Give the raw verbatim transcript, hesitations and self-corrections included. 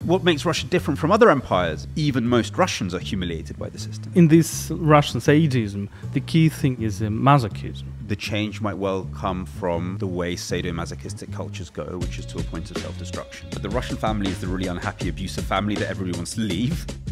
what makes Russia different from other empires? Even most Russians are humiliated by the system. In this Russian sadism, the key thing is uh, masochism. The change might well come from the way sadomasochistic cultures go, which is to a point of self-destruction. But the Russian family is the really unhappy, abusive family that everybody wants to leave.